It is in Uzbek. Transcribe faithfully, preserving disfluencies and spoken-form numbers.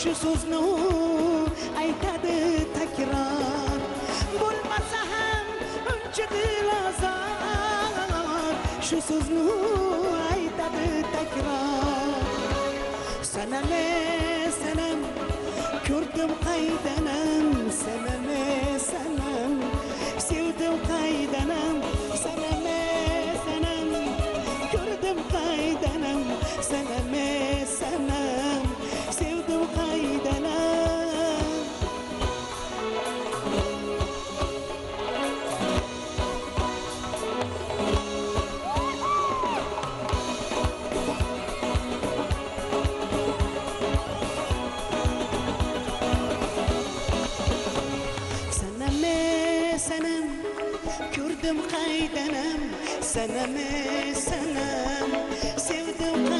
Şu so'zni aytadi takror, bo'lmasa ham uncha dilozor. Şu so'zni aytadi takror. Saname sanam ko'rdim qaydanam, saname sanam sevdim qaydanam, saname sanam ko'rdim qaydanam, saname sanam sevdim qaydanam. Saname sanam ko'rdim qaydanam, saname sanam sevdim